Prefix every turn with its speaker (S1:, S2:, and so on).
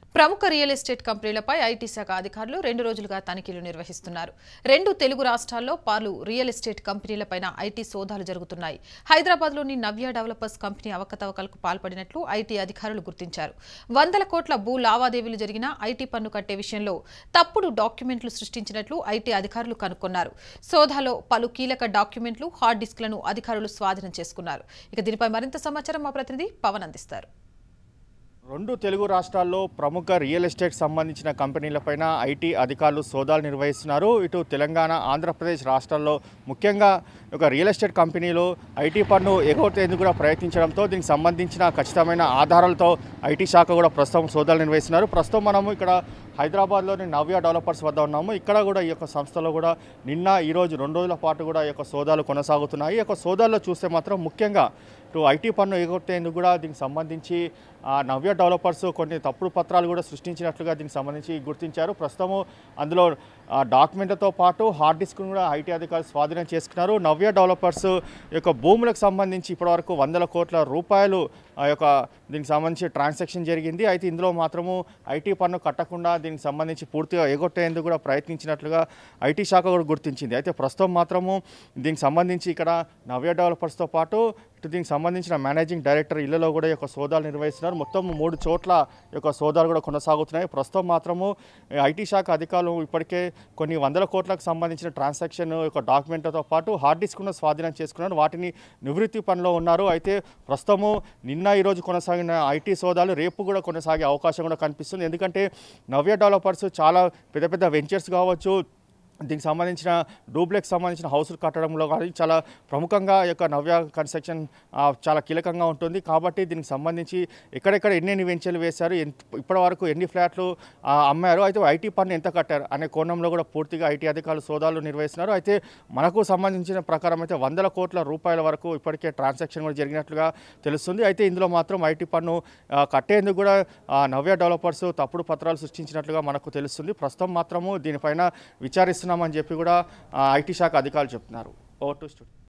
S1: ప్రముఖ real estate కంపెనీలపై IT శాఖ అధికారులు 2 రోజులుగా తనిఖీలు నిర్వహిస్తున్నారు. 2 తెలుగు రాష్ట్రాల్లో పలు రియల్ ఎస్టేట్ కంపెనీలపైన ఐటీ సోదాలు జరుగుతున్నాయి. హైదరాబాద్లోని నవ్య డెవలపర్స్ కంపెనీ అవకతవకలకు పాల్పడినట్లు ఐటీ అధికారులు గుర్తించారు. వందల కోట్ల భూ లావాదేవీలు జరిగిన ఐటీ పన్ను కట్టే విషయంలో తప్పుడు డాక్యుమెంట్లు సృష్టించినట్లు ఐటీ అధికారులు కనుగొన్నారు. సోదాలో పలు కీలక డాక్యుమెంట్లు, హార్డ్ డిస్క్లను అధికారులు స్వాధీనం చేసుకున్నారు. ఇక దీనిపై మరింత సమాచారం మా ప్రతినిధి పవన్ అందిస్తారు.
S2: 2 తెలుగు రాష్ట్రాల్లో ప్రముఖ రియల్ ఎస్టేట్ సంబంధించిన కంపెనీలపైన ఐటీ అధికారులు సోదాలు నిర్వహిస్తున్నారు. ఇటు తెలంగాణ, ఆంధ్రప్రదేశ్ రాష్ట్రాల్లో ముఖ్యంగా ఒక రియల్ ఎస్టేట్ కంపెనీలు ఐటీ పన్ను ఎగొట్టేందుకు కూడా ప్రయత్నించడంతో దీనికి సంబంధించిన ఖచ్చితమైన ఆధారాలతో ఐటీ శాఖ కూడా ప్రస్తుతం సోదాలు నిర్వహిస్తున్నారు. ప్రస్తుతం మనము ఇక్కడ హైదరాబాద్లోని నవ్య డెవలపర్స్ వద్ద ఉన్నాము. ఇక్కడ కూడా ఈ యొక్క సంస్థలో కూడా నిన్న ఈరోజు 2 రోజుల పాటు కూడా ఈ యొక్క సోదాలు కొనసాగుతున్నాయి. ఈ యొక్క సోదాల్లో చూస్తే మాత్రం ముఖ్యంగా ఇటు ఐటీ పన్ను ఎగొట్టేందుకు కూడా దీనికి సంబంధించి నవ్య డెవలపర్స్ కొన్ని తప్పుడు పత్రాలు కూడా సృష్టించినట్లుగా దీనికి సంబంధించి గుర్తించారు. ప్రస్తుతము అందులో డాక్యుమెంట్లతో పాటు హార్డ్ డిస్క్ను కూడా ఐటీ అధికారులు స్వాధీనం చేసుకున్నారు. నవ్య డెవలపర్స్ యొక్క భూములకు సంబంధించి ఇప్పటివరకు వందల కోట్ల రూపాయలు దీనికి సంబంధించి ట్రాన్సాక్షన్ జరిగింది. అయితే ఇందులో మాత్రము ఐటీ పన్ను కట్టకుండా దీనికి సంబంధించి పూర్తిగా ఎగొట్టేందుకు కూడా ప్రయత్నించినట్లుగా ఐటీ శాఖ కూడా గుర్తించింది. అయితే ప్రస్తుతం మాత్రము దీనికి సంబంధించి ఇక్కడ నవ్య డెవలపర్స్తో పాటు ఇటు దీనికి సంబంధించిన మేనేజింగ్ డైరెక్టర్ ఇళ్లలో కూడా ఈ యొక్క సోదాలు నిర్వహిస్తున్నారు. మొత్తం 3 చోట్ల ఈ యొక్క సోదాలు కూడా కొనసాగుతున్నాయి. ప్రస్తుతం మాత్రము ఐటీ శాఖ అధికారులు ఇప్పటికే కొన్ని వందల కోట్లకు సంబంధించిన ట్రాన్సాక్షన్ యొక్క డాక్యుమెంట్లతో పాటు హార్డ్ డిస్క్ను స్వాధీనం చేసుకున్నారు. వాటిని నివృత్తి పనిలో ఉన్నారు. అయితే ప్రస్తుతము నిన్న ఈరోజు కొనసాగిన ఐటీ సోదాలు రేపు కూడా కొనసాగే అవకాశం కూడా కనిపిస్తుంది. ఎందుకంటే నవ్య డెవలపర్స్ చాలా పెద్ద పెద్ద వెంచర్స్ కావచ్చు, దీనికి సంబంధించిన డూప్లెక్స్ సంబంధించిన హౌసులు కట్టడంలో కానీ చాలా ప్రముఖంగా ఈ యొక్క నవ్య కన్స్ట్రక్షన్ చాలా కీలకంగా ఉంటుంది. కాబట్టి దీనికి సంబంధించి ఎక్కడెక్కడ ఎన్ని వెంచర్లు వేశారు, ఇప్పటి వరకు ఎన్ని ఫ్లాట్లు అమ్మారు, అయితే ఐటీ పన్ను ఎంత కట్టారు అనే కోణంలో కూడా పూర్తిగా ఐటీ అధికారులు సోదాలు నిర్వహిస్తున్నారు. అయితే మనకు సంబంధించిన ప్రకారం అయితే వందల కోట్ల రూపాయల వరకు ఇప్పటికే ట్రాన్సాక్షన్ కూడా జరిగినట్లుగా తెలుస్తుంది. అయితే ఇందులో మాత్రం ఐటీ పన్ను కట్టేందుకు కూడా నవ్య డెవలపర్స్ తప్పుడు పత్రాలు సృష్టించినట్లుగా మనకు తెలుస్తుంది. ప్రస్తుతం మాత్రము దీనిపైన విచారిస్తున్నామని చెప్పి కూడా ఐటీ శాఖ అధికారులు చెప్తున్నారు. Over to studio.